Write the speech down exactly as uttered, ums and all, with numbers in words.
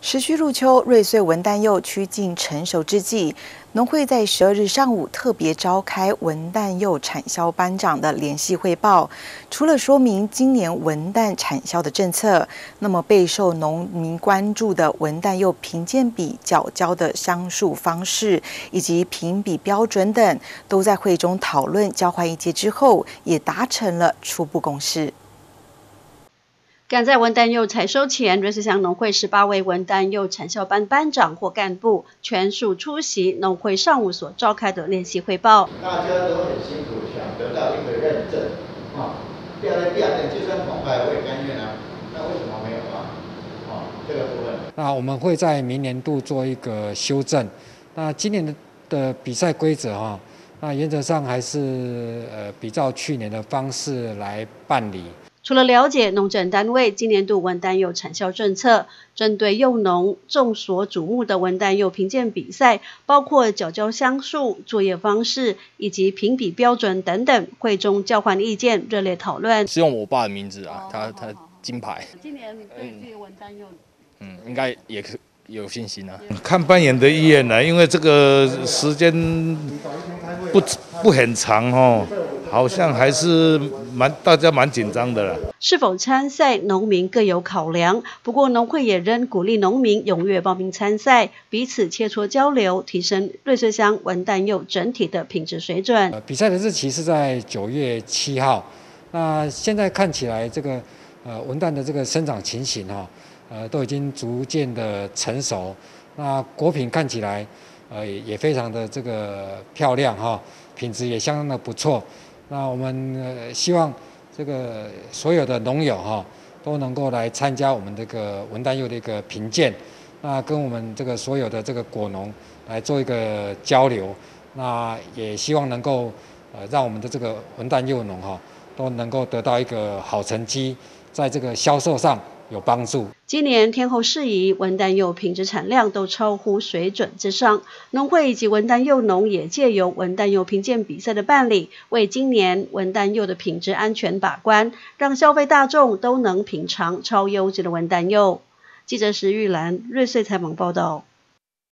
持续入秋，瑞穗文旦柚趋近成熟之际，农会在十二日上午特别召开文旦柚产销班长的联席汇报。除了说明今年文旦产销的政策，那么备受农民关注的文旦柚评鉴比缴交的箱数方式以及评比标准等，都在会中讨论交换意见之后，也达成了初步共识。 赶在文旦柚采收前，瑞穗乡农会十八位文旦柚产销班班长或干部全数出席农会上午所召开的联席汇报。 大家都很辛苦，想得到一个认证啊。第二个，第二个就算广拜我也甘愿啊，那为什么没有啊？啊，这个部分。 那我们会在明年度做一个修正。那今年的的比赛规则哈，那原则上还是呃比照去年的方式来办理。 除了了解农政单位今年度文旦柚产销政策，针对柚农众所瞩目的文旦柚评鉴比赛，包括缴交箱数、作业方式以及评比标准等等，会中交换意见，热烈讨论。 是用我爸的名字啊，他他金牌。 今年对这个文旦柚， 嗯，应该也是有信心啊。 看扮演的意愿呢，因为这个时间不不很长哦。 好像还是蛮大家蛮紧张的啦。 是否参赛，农民各有考量。不过农会也仍鼓励农民踊跃报名参赛，彼此切磋交流，提升瑞穗乡文旦柚整体的品质水准。 呃，比赛的日期是在九月七号。那现在看起来，这个呃文旦的这个生长情形哈、哦，呃都已经逐渐的成熟。那果品看起来，呃也非常的这个漂亮哈、哦，品质也相当的不错。 那我们呃希望这个所有的农友哈都能够来参加我们这个文旦柚的一个评鉴，那跟我们这个所有的这个果农来做一个交流，那也希望能够呃让我们的这个文旦柚农哈都能够得到一个好成绩，在这个销售上有帮助。 今年天候适宜，文旦柚品质产量都超乎水准之上。农会以及文旦柚农也借由文旦柚评鉴比赛的办理，为今年文旦柚的品质安全把关，让消费大众都能品尝超优质的文旦柚。记者石玉兰，瑞穗采访报道。